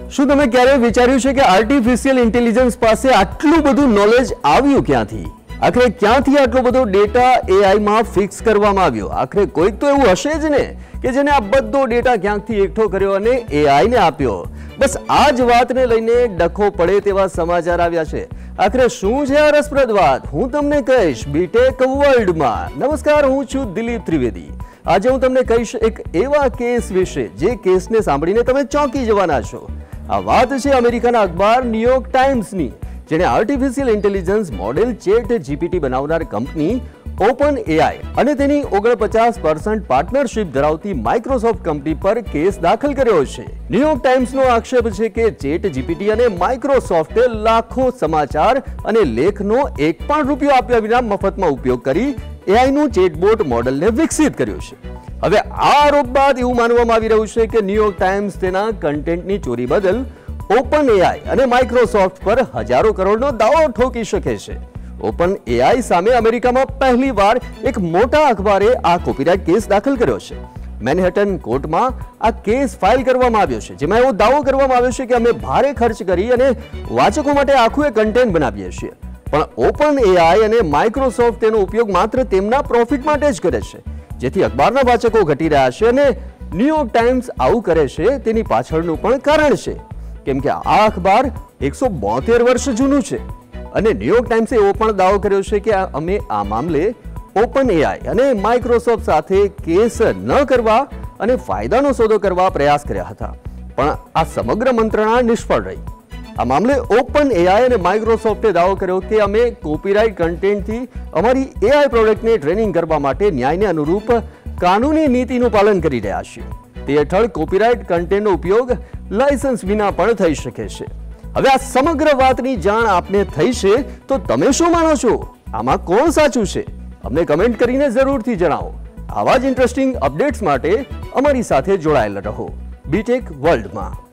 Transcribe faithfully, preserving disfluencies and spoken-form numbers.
શું તમે ક્યારેય વિચાર્યું છે કે આર્ટિફિશિયલ ઇન્ટેલિજન્સ પાસે આટલું બધું નોલેજ આવ્યું ક્યાંથી? આખરે ક્યાંથી આટલો બધો ડેટા એઆઈ માં ફિક્સ કરવામાં આવ્યો? આખરે કોઈક તો એવું હશે જ ને કે જેને આ બધો ડેટા ક્યાંકથી એકઠો કર્યો અને એઆઈ ને આપ્યો. બસ આ જ વાતને લઈને ડખો પડે તેવા સમાચાર આવ્યા છે. આખરે શું છે આ રસપ્રદ વાત? હું તમને કહીશ બીટેક વર્લ્ડમાં. નમસ્કાર, હું છું દિલીપ ત્રિવેદી. આજે હું તમને કહીશ એક એવા કેસ વિશે જે કેસને સાંભળીને તમે ચોંકી જવાના છો. આ વાત છે અમેરિકાના અખબાર ન્યૂયોર્ક ટાઈમ્સની, જેણે artificial intelligence model chat GPT બનાવનાર કંપની ઓપન એઆઈ અને તેની ઓગણપચાસ પર્સન્ટ પાર્ટનરશિપ ધરાવતી માઇક્રોસોફ્ટ કંપની પર કેસ દાખલ કર્યો છે. ન્યૂયોર્ક ટાઈમ્સનો આક્ષેપ છે કે ચેટ જીપીટી અને માઇક્રોસોફ્ટે લાખો સમાચાર અને લેખનો એક પણ રૂપિયો આપ્યા વિના મફતમાં ઉપયોગ કરી એઆઈનું ચેટબોટ મોડેલને વિકસિત કર્યું છે. હવે આ આરોપ બાદ એવું માનવામાં આવી રહ્યું છે કે ન્યૂયોર્ક ટાઈમ્સ તેના કન્ટેન્ટની ચોરી બદલ ઓપન એઆઈ અને માઇક્રોસોફ્ટ પર હજારો કરોડનો દાવો ઠોકી શકે છે. ઓપન એઆઈ સામે અમેરિકામાં પહેલીવાર એક મોટા અખબારે આ કોપીરાઇટ કેસ દાખલ કર્યો છે. મેનહેટન કોર્ટમાં આ કેસ ફાઇલ કરવામાં આવ્યો છે, જેમાં એવો દાવો કરવામાં આવ્યો છે કે અમે ભારે ખર્ચ કરી અને વાચકો માટે આખું એક કન્ટેન્ટ બનાવીએ છીએ, પણ ઓપન એઆઈ અને માઇક્રોસોફ્ટ તેનો ઉપયોગ માત્ર તેમના પ્રોફિટ માટે જ કરે છે, જેથી અખબારના વાચકો ઘટી રહ્યા છે. અને ન્યૂયોર્ક ટાઈમ્સ આવું કરે છે તેની પાછળનું પણ કારણ છે, કેમ કે આ અખબાર એકસો બોતેર વર્ષ જૂનું છે. અને ન્યૂયોર્ક ટાઈમ્સે એવો પણ દાવો કર્યો છે કે અમે આ મામલે ઓપન એઆઈ અને માઇક્રોસોફ્ટ સાથે કેસ ન કરવા અને ફાયદાનો સોદો કરવા પ્રયાસ કર્યા હતા, પણ આ સમગ્ર મંત્રણા નિષ્ફળ રહી. આ મામલે ઓપન એઆઈ અને માઇક્રોસોફ્ટે દાવો કર્યો કે અમે કોપીરાઇટ કન્ટેન્ટથી અમારી એઆઈ પ્રોડક્ટને ટ્રેનિંગ કરવા માટે ન્યાયને અનુરૂપ કાનૂની નીતિનું પાલન કરી રહ્યા છીએ. તે હેઠળ કોપીરાઇટ કન્ટેન્ટનો ઉપયોગ લાયસન્સ વિના પણ થઈ શકે છે. હવે આ સમગ્ર વાતની જાણ આપને થઈ છે, તો તમે શું માનો છો? આમાં કોણ સાચું છે? અમને કમેન્ટ કરીને જરૂરથી જણાવો. આવા જ ઇન્ટરેસ્ટિંગ અપડેટ્સ માટે અમારી સાથે જોડાયેલા રહો બીટેક વર્લ્ડમાં.